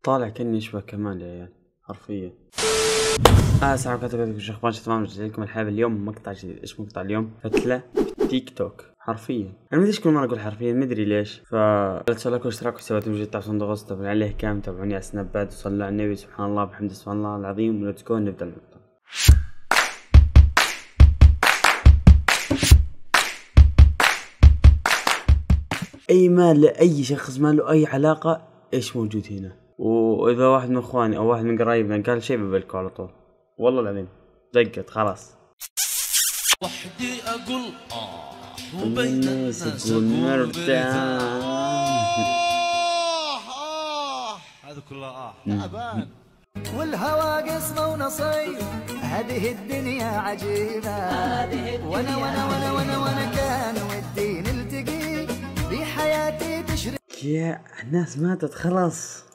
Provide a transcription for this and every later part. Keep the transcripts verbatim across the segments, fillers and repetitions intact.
طالع كأني يشبه كمال يا عيال حرفيا. اه السلام عليكم شو اخباركم؟ تمام. جاي لكم الحلقة اليوم مقطع جديد. ايش مقطع اليوم؟ فتلة في تيك توك حرفيا. انا مدري ايش كل مرة اقول حرفيا، مدري ليش. ف لا تنسوا لايك واشتراك وحسابات موجودة تحت صندوق الوصف، تابعوني عليه كام، تابعوني على سنابات وصلوا على النبي. سبحان الله بحمد سبحان الله العظيم. وليتس جو نبدا المقطع. اي مال لاي شخص ما له اي علاقة ايش موجود هنا، واذا واحد من اخواني او واحد من قرايبنا قال شيء ببلكوا على طول. والله العظيم دقت خلاص. وحدي اقول اه وبين الناس اقول اقول مرتاح. اه هذا كله اه تعبان والهوى قسمه ونصيب. هذه الدنيا عجيبة، وانا وانا وانا وانا وانا كان ودي نلتقي بحياتي تشري. يا الناس ماتت خلاص.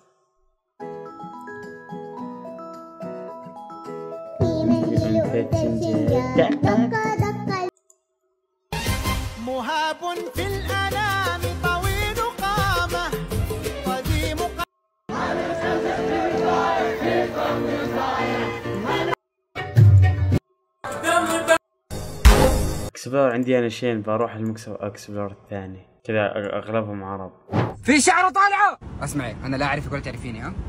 مهاب في الأنام طويل قامة قديم اكسبلور عندي انا شين، بروح المكسب اكسبلور الثاني كذا اغلبهم عرب. في شعره طالعه. اسمعي انا لا اعرفك ولا تعرفيني. ها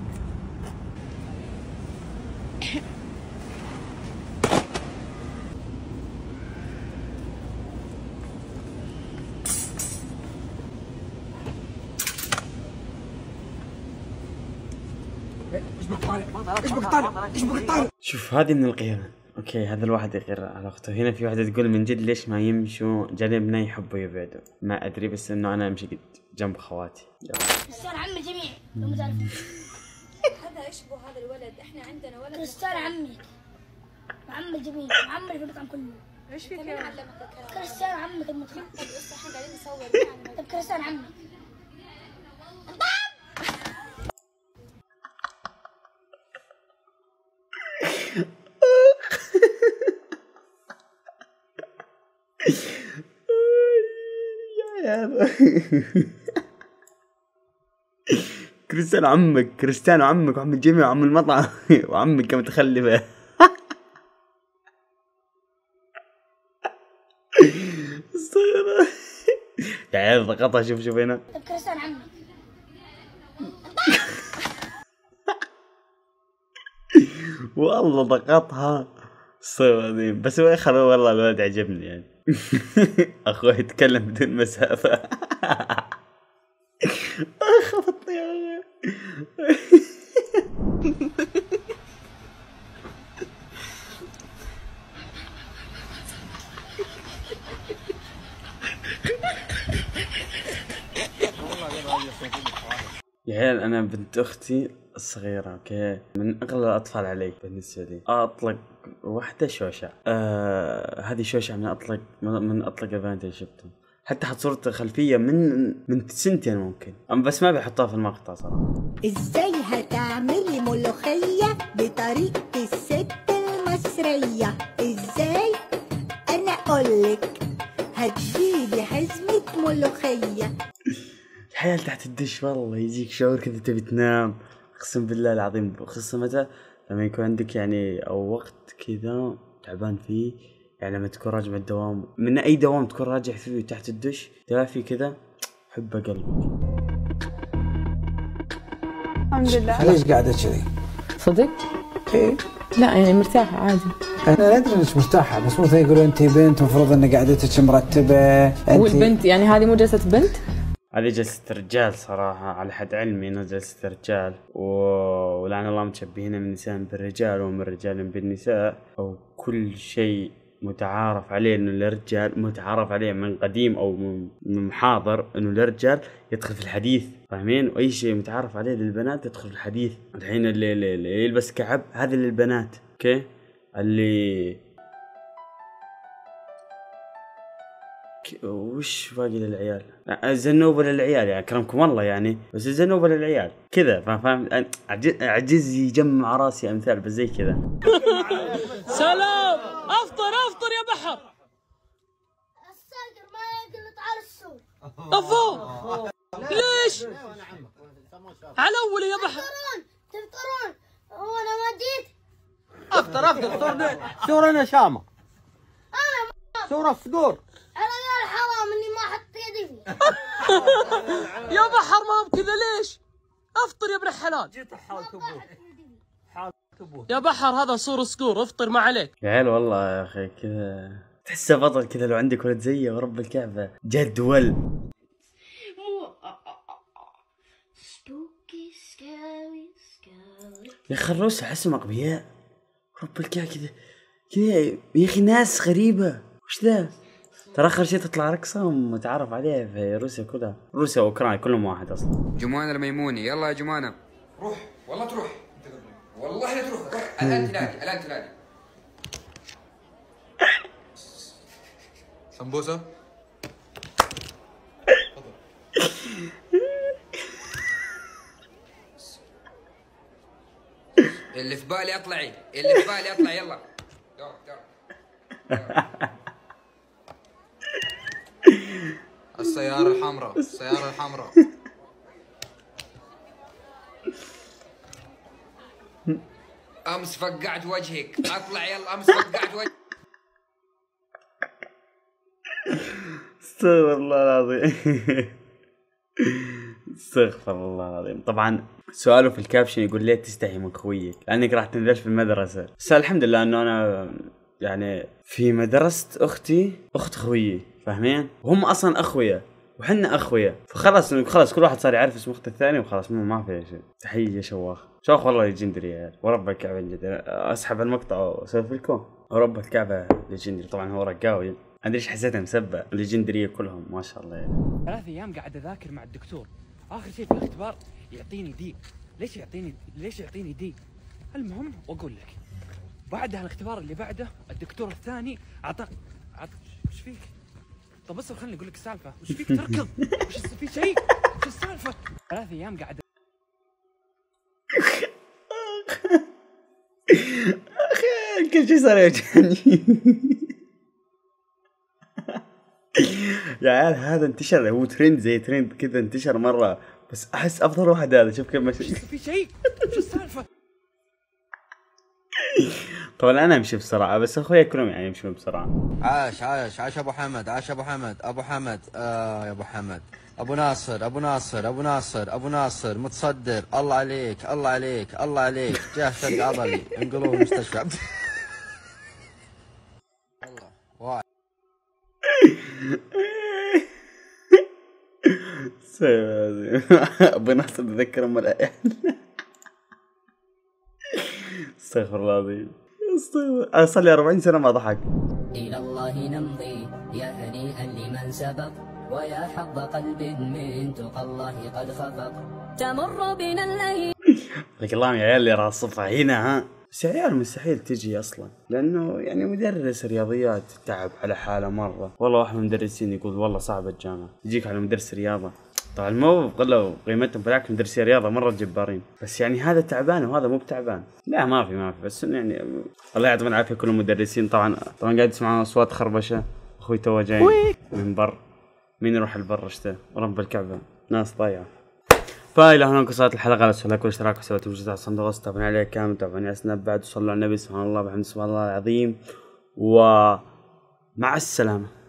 ايش بك طالع؟ ايش بك طالع؟ ايش بك طالع؟ شوف هذه من القيمة. اوكي هذا الواحد يغير على اخته. هنا في واحدة تقول من جد ليش ما يمشوا جنبنا يحبوا يبعدوا. ما ادري بس انه انا امشي قد جنب خواتي. كريستيانو عم الجميع لو ما تعرفون. هذا يشبه هذا الولد. احنا عندنا ولد كريستيانو عمك وعم الجميع وعم اللي في المطعم كله. ايش فيك؟ مين علمك الكلام؟ كريستيانو عمك المطعم. طب بس احنا قاعدين نصور. طب كريستيانو عمك. كريستيانو عمك، كريستيانو عمك وعم الجميع وعم المطعم وعمك متخلفة. استغفر يا عيال ضغطها. شوف شوف هنا. طب كريستيانو عمك. والله ضغطها. استغفر بس هو خلو والله الولد عجبني يعني. اخوي يتكلم بدون مسافة. خبطني يا اخي. يا عيال انا بنت اختي الصغيرة اوكي من اغلى الاطفال علي بالنسبة لي. اطلق واحدة شوشة. آه هذه شوشة من اطلق من اطلق البنات اللي شفتهم. حتى حط صورة خلفية من من سنتين ممكن، أم بس ما بيحطها في المقطع صراحة. ازاي هتعملي ملوخية بطريقة الست المصرية؟ ازاي؟ انا اقولك هتجيبي حزمة ملوخية. الحياة تحت الدش والله يجيك شعور كذا تبي تنام. اقسم بالله العظيم، خصوصا متى لما يكون عندك يعني او وقت كذا تعبان فيه، يعني لما تكون راجع من الدوام، من اي دوام تكون راجع فيه تحت الدش دافي كذا، حب قلبك. الحمد لله. ليش قاعدة كذي؟ صدق؟ ايه لا يعني مرتاحة عادي. انا ادري انك مرتاحة، بس مو يقولوا انت بنت مفروض ان قعدتك مرتبة. انت والبنت يعني هذه مو جلسة بنت؟ هذه جلسة رجال صراحة، على حد علمي انها جلسة رجال و... ولعن الله متشبهين من النساء بالرجال ومن الرجال بالنساء، او كل شيء متعارف عليه انه الرجال متعارف عليه من قديم او من محاضر انه الرجال يدخل في الحديث، فاهمين؟ واي شيء متعارف عليه للبنات يدخل في الحديث. الحين اللي, اللي يلبس كعب هذا للبنات، اوكي؟ اللي وش باقي للعيال؟ الزنوبة للعيال يعني اكرمكم الله يعني، بس الزنوبة للعيال كذا، فاهم؟ عجز يجمع راسي امثال بس زي كذا. سلام. افطر افطر يا بحر. الصقر ما يقلط على السوق. افو ليش؟ على اول يا بحر. اخترفت صورة صورة نشامة. صورة صقور. انا يا الحرام اني ما حط يدي فيه. يا بحر ما بكذا ليش؟ افطر يا ابن الحلال. جيت حال تبوه. حال تبوه. يا بحر هذا صور صقور، افطر ما عليك. يا عيال والله يا اخي كذا تحسه بطل كذا، لو عندك ولد زيه ورب الكعبه جد ول. يا اخي الروس احسهم اغبياء رب الكعبه كذا كذا يا اخي، ناس غريبه وش ذا. ترى اخر شيء تطلع رقصه متعارف عليها في روسيا كلها، روسيا واوكرانيا كلهم واحد اصلا. جمانة الميموني يلا يا جمانة روح والله تروح، والله لا تروح، روح الان تنادي الان تنادي. سمبوسة اللي في بالي اطلعي، اللي في بالي اطلع يلا. دور دور السيارة الحمراء، السيارة الحمراء. امس فقعت وجهك، اطلع يلا. امس فقعت وجهك. استغفر الله العظيم. استغفر الله العظيم. طبعا سؤاله في الكابشن يقول ليه تستحي من خويك؟ لانك راح تندرس في المدرسه. بس الحمد لله انه انا يعني في مدرسه اختي اخت خويي، فاهمين؟ وهم اصلا اخويا وحنا اخويا، فخلاص خلاص كل واحد صار يعرف اسم اخته الثاني وخلاص ما في شيء. تحيه يا شواخ. شواخ والله ليجندري يا ورب الكعبه جد. اسحب المقطع واسولف لكم. ورب الكعبه ليجندري. طبعا هو رقاوي، ادري ايش حسيتها مسبه. ليجندريه كلهم ما شاء الله يعني. ثلاث ايام قاعد اذاكر مع الدكتور، اخر شيء في الاختبار يعطيني دي. ليش يعطيني ليش يعطيني دي؟ المهم واقول لك بعدها الاختبار اللي بعده الدكتور الثاني اعطى عط... وش فيك؟ طب بس خليني اقول لك السالفه. وش فيك تركض؟ وش في شيء؟ وش السالفه؟ ثلاث ايام قاعد اخي كل شيء صار يوجعني. يا عيال هذا انتشر، هو ترند زي ترند كذا انتشر مره، بس احس افضل واحد هذا. شوف كيف ماشي. في شيء؟ وش السالفه؟ طبعا انا امشي بسرعه بس اخويا كلهم يعني يمشون بسرعه. عاش عاش عاش ابو حمد، عاش ابو حمد. ابو حمد آه يا ابو حمد. ابو ناصر ابو ناصر ابو ناصر ابو ناصر متصدر. الله عليك الله عليك الله عليك. جاه فرق عضلي انقلوه المستشفى. والله واعي. ابو ناصر تذكر ام العيال. استغفر الله العظيم. استغفر. انا صار لي أربعين سنه ما ضحك. الى الله نمضي يا هنيئا لمن سبق، ويا حظ قلب من تقى الله قد خفق. تمر بنا الايام. لك الله يا عيال اللي راح الصفحه هنا ها. بس يا عيال مستحيل تجي اصلا، لانه يعني مدرس رياضيات تعب على حاله مره. والله واحد من المدرسين يقول والله صعبه الجامعه، يجيك على مدرس رياضه. طبعا مو قلوا قيمتهم، بالعكس مدرسي رياضه مره جبارين، بس يعني هذا تعبان وهذا مو بتعبان. لا ما في ما في بس يعني الله يعطيهم العافيه كل المدرسين. طبعا طبعا قاعد تسمعون اصوات خربشه. اخوي تو جاي من بر. مين يروح البر اشته رب الكعبه، ناس ضايعه. فإلى هنا انقصت الحلقه. لا تنسوا لايك واشتراك وسويت وجدت على الصندوق. تابعوني عليه كامل، تابعوني على سناب بعد، وصلوا على النبي سبحان الله وبحمده سبحان الله العظيم. ومع السلامه.